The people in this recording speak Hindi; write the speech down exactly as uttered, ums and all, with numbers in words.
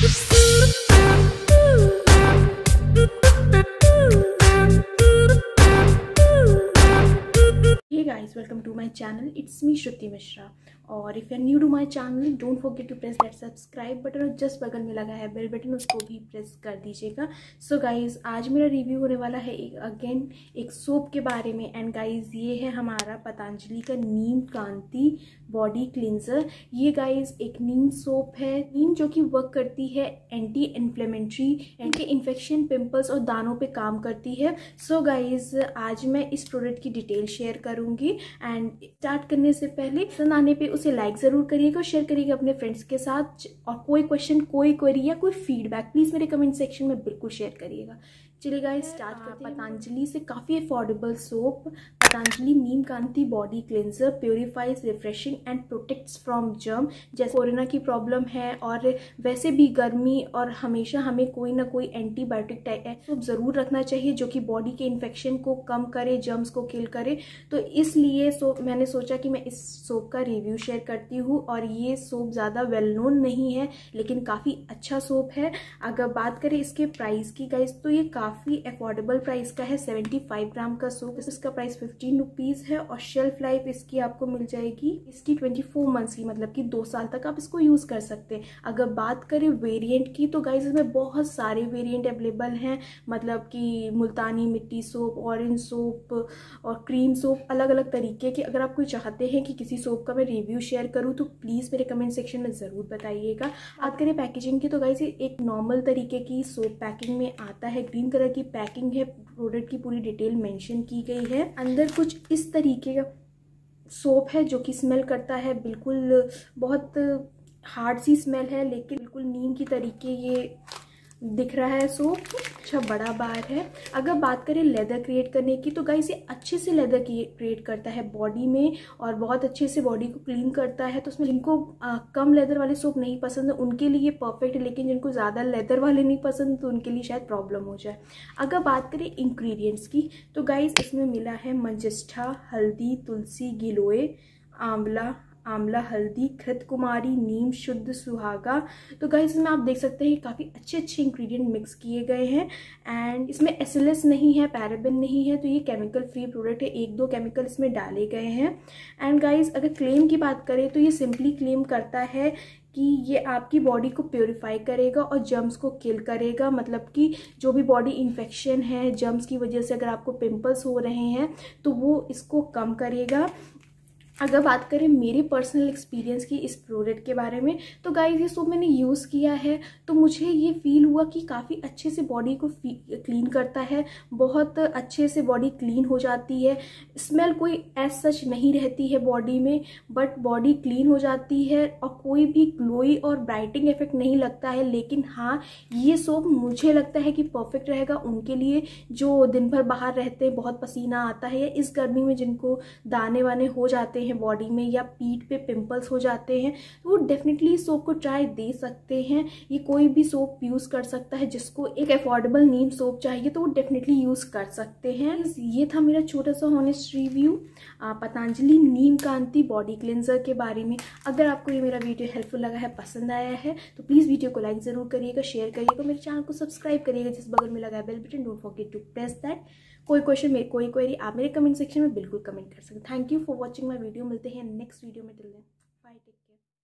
Hey guys, welcome to my channel. It's me Shruti Mishra. और if you are new to my channel don't forget to press that subscribe button और जस्ट बगल में लगा है बेल बटन, उसको भी प्रेस कर दीजिएगा. सो गाइज आज मेरा रिव्यू होने वाला है एक अगेन एक सोप के बारे में. एंड गाइज ये है हमारा पतंजलि का नीम कांति बॉडी क्लींजर. ये गाइज एक नीम सोप है, नीम जो कि वर्क करती है anti inflammatory, anti infection, pimples और दानों पे काम करती है. सो so गाइज आज मैं इस प्रोडक्ट की डिटेल शेयर करूंगी. एंड स्टार्ट करने से पहले पसंद आने पे उसे लाइक ज़रूर करिएगा और शेयर करिएगा अपने फ्रेंड्स के साथ. और कोई क्वेश्चन, कोई क्वेरी या कोई फीडबैक प्लीज़ मेरे कमेंट सेक्शन में बिल्कुल शेयर करिएगा. चलिए गाइस स्टार्ट करते हैं. पतंजलि से काफ़ी affordable soap Patanjali Neem Kanti body cleanser purifies, refreshing and protects from germ. जैसे कोरोना की प्रॉब्लम है और वैसे भी गर्मी और हमेशा हमें कोई ना कोई एंटीबायोटिक टाइप सोप ज़रूर रखना चाहिए जो कि बॉडी के इन्फेक्शन को कम करे, जर्म्स को किल करे. तो इसलिए सोप मैंने सोचा कि मैं इस सोप का रिव्यू शेयर करती हूँ. और ये सोप ज़्यादा वेल नोन नहीं है लेकिन काफ़ी अच्छा सोप है. अगर बात करें इसके प्राइस की गाइस तो ये काफ़ी अफोर्डेबल प्राइस का है. पचहत्तर ग्राम का सोप, इसका प्राइस फिफ्टीन रुपीज़ है. और शेल्फ लाइफ इसकी आपको मिल जाएगी इसकी चौबीस मंथ्स की, मतलब कि दो साल तक आप इसको यूज़ कर सकते हैं. अगर बात करें वेरिएंट की तो गाइस इसमें बहुत सारे वेरिएंट अवेलेबल हैं. मतलब कि Multani mitti soap, orange soap और क्रीम सोप, अलग अलग तरीके के. अगर आप कोई चाहते हैं कि किसी सोप का मैं रिव्यू शेयर करूँ तो प्लीज़ मेरे कमेंट सेक्शन में ज़रूर बताइएगा. बात करें पैकेजिंग की तो गाइस एक नॉर्मल तरीके की सोप पैकिंग में आता है. ग्रीन कलर की पैकिंग है, प्रोडक्ट की पूरी डिटेल मेंशन की गई है. अंदर कुछ इस तरीके का सोप है जो कि स्मेल करता है, बिल्कुल बहुत हार्ड सी स्मेल है लेकिन बिल्कुल नीम की तरीके ये दिख रहा है सोप. अच्छा बड़ा बार है. अगर बात करें लेदर क्रिएट करने की तो गाइस ये अच्छे से लेदर क्रिएट करता है बॉडी में और बहुत अच्छे से बॉडी को क्लीन करता है. तो उसमें जिनको आ, कम लेदर वाले सोप नहीं पसंद है उनके लिए परफेक्ट है, लेकिन जिनको ज़्यादा लेदर वाले नहीं पसंद तो उनके लिए शायद प्रॉब्लम हो जाए. अगर बात करें इंग्रेडिएंट्स की तो गाइस इसमें मिला है मंजिष्ठा, हल्दी, तुलसी, गिलोय, आंवला, आंवला हल्दी, घृत कुमारी, नीम, शुद्ध सुहागा. तो गाइस इसमें आप देख सकते हैं काफ़ी अच्छे अच्छे इंग्रेडिएंट मिक्स किए गए हैं. एंड इसमें एस एल एस नहीं है, पैराबेन नहीं है, तो ये केमिकल फ्री प्रोडक्ट है. एक दो केमिकल इसमें डाले गए हैं. एंड गाइस अगर क्लेम की बात करें तो ये सिंपली क्लेम करता है कि ये आपकी बॉडी को प्योरीफाई करेगा और जर्म्स को किल करेगा. मतलब कि जो भी बॉडी इन्फेक्शन है, जर्म्स की वजह से अगर आपको पिंपल्स हो रहे हैं तो वो इसको कम करेगा. अगर बात करें मेरे पर्सनल एक्सपीरियंस की इस प्रोडक्ट के बारे में तो गाइस ये सोप मैंने यूज़ किया है तो मुझे ये फील हुआ कि काफ़ी अच्छे से बॉडी को क्लीन करता है. बहुत अच्छे से बॉडी क्लीन हो जाती है. स्मेल कोई एज सच नहीं रहती है बॉडी में, बट बॉडी क्लीन हो जाती है और कोई भी ग्लोई और ब्राइटिंग इफेक्ट नहीं लगता है. लेकिन हाँ, ये सोप मुझे लगता है कि परफेक्ट रहेगा उनके लिए जो दिन भर बाहर रहते हैं, बहुत पसीना आता है, या इस गर्मी में जिनको दाने वाने हो जाते हैं बॉडी में या पीठ पे पिंपल्स हो जाते हैं तो वो डेफिनेटली सोप को ट्राई दे सकते हैं. ये कोई भी सोप यूज़ कर सकता है. जिसको एक अफोर्डेबल नीम सोप चाहिए तो वो डेफिनेटली यूज़ कर सकते हैं. ये था मेरा छोटा सा honest review Patanjali Neem Kanti body cleanser के बारे में. अगर आपको ये मेरा वीडियो हेल्पफुल लगा है, पसंद आया है तो प्लीज़ वीडियो को लाइक ज़रूर करिएगा, शेयर करिएगा, मेरे चैनल को सब्सक्राइब करिएगा जिस बगल में लगा है bell button. Don't forget to press that. कोई क्वेश्चन, कोई क्वेरी आप मेरे कमेंट सेक्शन में बिल्कुल कमेंट कर सकते हैं. Thank you for watching my video. मिलते हैं नेक्स्ट वीडियो में. Till then.